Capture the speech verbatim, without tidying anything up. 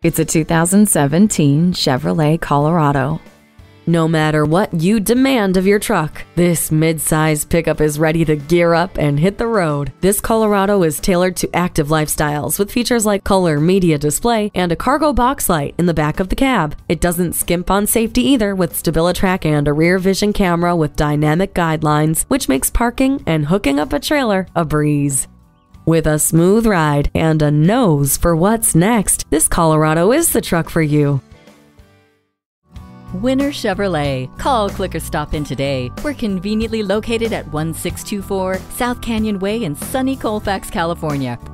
It's a two thousand seventeen Chevrolet Colorado. No matter what you demand of your truck, this mid-size pickup is ready to gear up and hit the road. This Colorado is tailored to active lifestyles with features like color media display and a cargo box light in the back of the cab. It doesn't skimp on safety either, with StabiliTrak and a rear vision camera with dynamic guidelines, which makes parking and hooking up a trailer a breeze. With a smooth ride and a nose for what's next, this Colorado is the truck for you. Winner Chevrolet. Call, click, or stop in today. We're conveniently located at one six two four South Canyon Way in sunny Colfax, California.